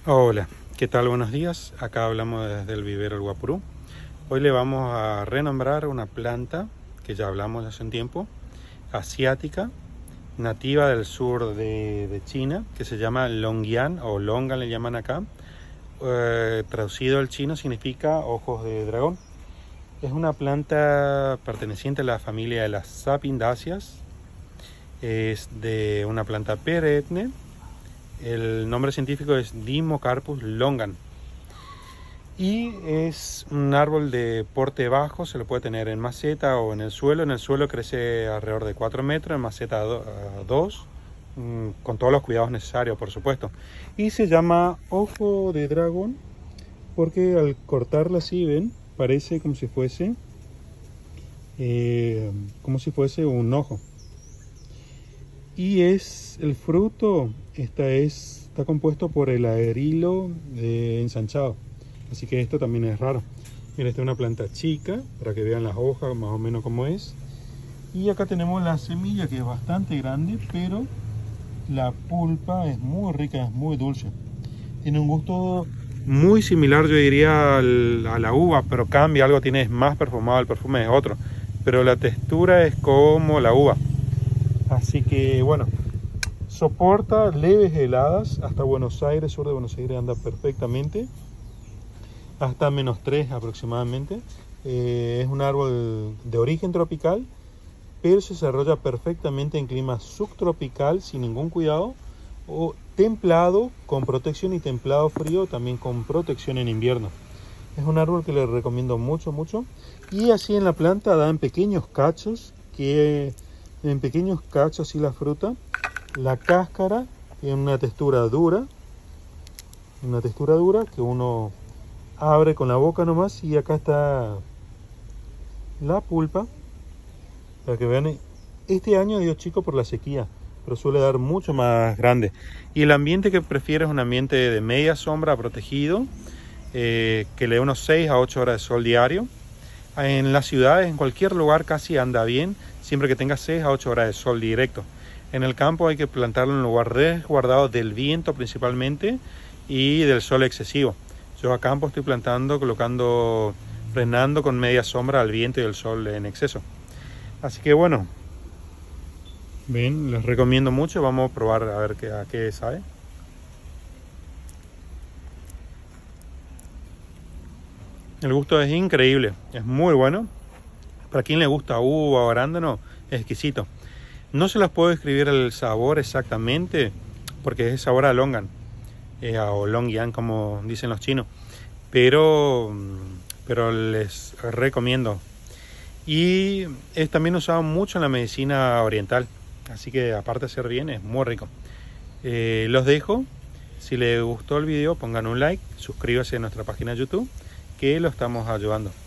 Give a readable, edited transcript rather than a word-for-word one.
Hola, ¿qué tal? Buenos días. Acá hablamos desde el vivero El Guapurú. Hoy le vamos a renombrar una planta que ya hablamos hace un tiempo, asiática, nativa del sur de China, que se llama Longyan o Longan le llaman acá. Traducido al chino significa ojos de dragón. Es una planta perteneciente a la familia de las sapindáceas. Es de una planta perenne. El nombre científico es Dimmocarpus longan y es un árbol de porte bajo. Se lo puede tener en maceta o en el suelo. En el suelo crece alrededor de 4 metros, en maceta 2, con todos los cuidados necesarios, por supuesto. Y se llama ojo de dragón porque al cortarla así, ven, parece como si fuese un ojo. Y es el fruto, está compuesto por el arilo ensanchado. Así que esto también es raro. Mira, esta es una planta chica, para que vean las hojas más o menos cómo es. Y acá tenemos la semilla, que es bastante grande, pero la pulpa es muy rica, es muy dulce. Tiene un gusto muy similar, yo diría, a la uva, pero cambia algo, tiene más perfumado, el perfume es otro. Pero la textura es como la uva. Así que bueno, soporta leves heladas hasta Buenos Aires, sur de Buenos Aires anda perfectamente, hasta -3 aproximadamente. Es un árbol de origen tropical, pero se desarrolla perfectamente en clima subtropical sin ningún cuidado, o templado con protección y templado frío también con protección en invierno. Es un árbol que les recomiendo mucho. Y así en la planta dan pequeños cachos así la fruta. La cáscara tiene una textura dura que uno abre con la boca nomás, y acá está la pulpa para que vean. Este año dio chico por la sequía, pero suele dar mucho más grande. Y el ambiente que prefiero es un ambiente de media sombra protegido, que le dé unos 6 a 8 horas de sol diario. En las ciudades, en cualquier lugar casi anda bien, siempre que tenga 6 a 8 horas de sol directo. En el campo hay que plantarlo en un lugar resguardado del viento principalmente y del sol excesivo. Yo a campo estoy plantando, frenando con media sombra al viento y el sol en exceso. Así que bueno, ven, les recomiendo mucho. Vamos a probar a ver a qué sabe. El gusto es increíble, es muy bueno. Para quien le gusta uva o arándano, es exquisito. No se las puedo describir el sabor exactamente, porque es sabor a longan, o longyan como dicen los chinos. Pero les recomiendo. Y es también usado mucho en la medicina oriental. Así que aparte de ser bien, es muy rico. Los dejo. Si les gustó el video, pongan un like, suscríbanse a nuestra página de YouTube, que lo estamos ayudando.